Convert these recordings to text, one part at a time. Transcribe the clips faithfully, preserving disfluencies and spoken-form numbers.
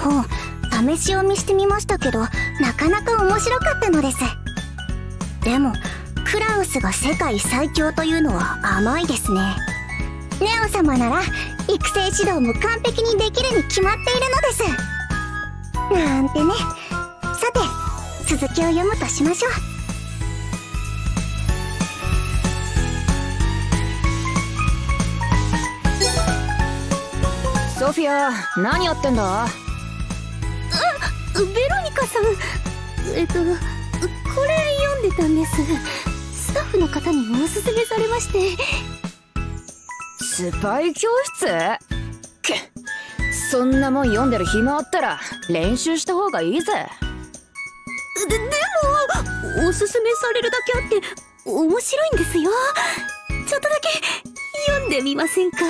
本試し読みしてみましたけど、なかなか面白かったのです。でもクラウスが世界最強というのは甘いですね。ネオ様なら育成指導も完璧にできるに決まっているのですなんてね。さて続きを読むとしましょう。 ソフィア、何やってんだ？ あ、ベロニカさん、えっとこれ読んでたんです。スタッフの方にもおすすめされまして。 スパイ教室？くっ、そんなもん読んでる暇あったら練習した方がいいぜ。 で、でもおすすめされるだけあって面白いんですよ。ちょっとだけ読んでみませんか？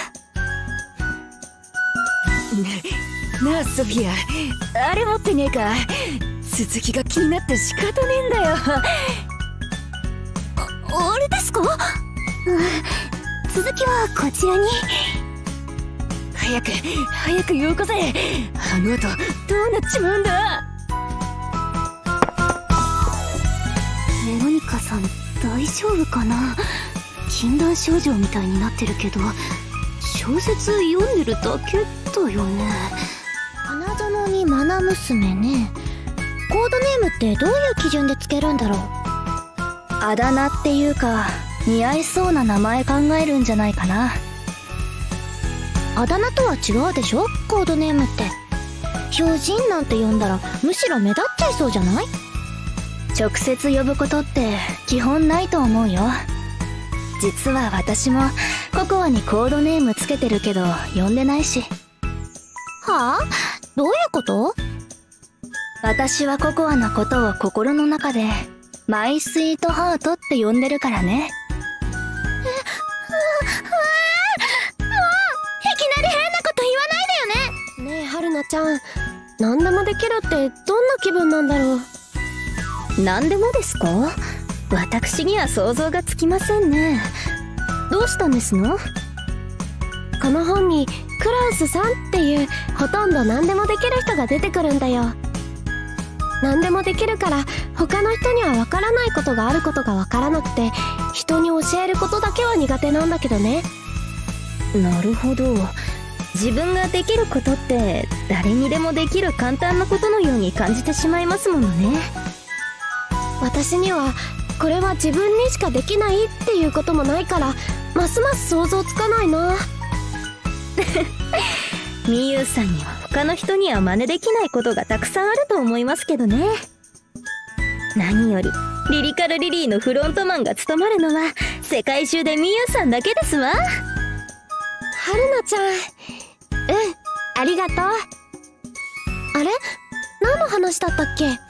な、なあソフィア、あれ持ってねえか？続きが気になって仕方ねえんだよ。 あ、あれですか？うん、続きはこちらに。 早く早くよこせ。あの後どうなっちまうんだ。 ベロニカさん大丈夫かな？禁断症状みたいになってるけど、小説読んでるだけだよね。花園にマナ娘ね。コードネームってどういう基準でつけるんだろう？ あだ名っていうか似合いそうな名前考えるんじゃないかな。 あだ名とは違うでしょ、コードネームって。標準なんて呼んだらむしろ目立っちゃいそうじゃない？ 直接呼ぶことって基本ないと思うよ。実は私もココアにコードネームつけてるけど呼んでないし。 はあ？どういうこと？ 私はココアのことを心の中でマイスイートハートって呼んでるからね。 え、うわ、もういきなり変なこと言わないでよね。ねえ春菜ちゃん、何でもできるってどんな気分なんだろう？ 何でもですか？私には想像がつきませんね。どうしたんですの？ この本にクラウスさんっていうほとんど何でもできる人が出てくるんだよ。何でもできるから他の人にはわからないことがあることがわからなくて、人に教えることだけは苦手なんだけどね。 なるほど。自分ができることって誰にでもできる簡単なことのように感じてしまいますものね。 私にはこれは自分にしかできないっていうこともないから、ますます想像つかないな。 みゆさんには他の人には真似できないことがたくさんあると思いますけどね。何よりリリカルリリーのフロントマンが務まるのは世界中でみゆさんだけですわ。 春菜ちゃん、うん、ありがとう。あれ？何の話だったっけ？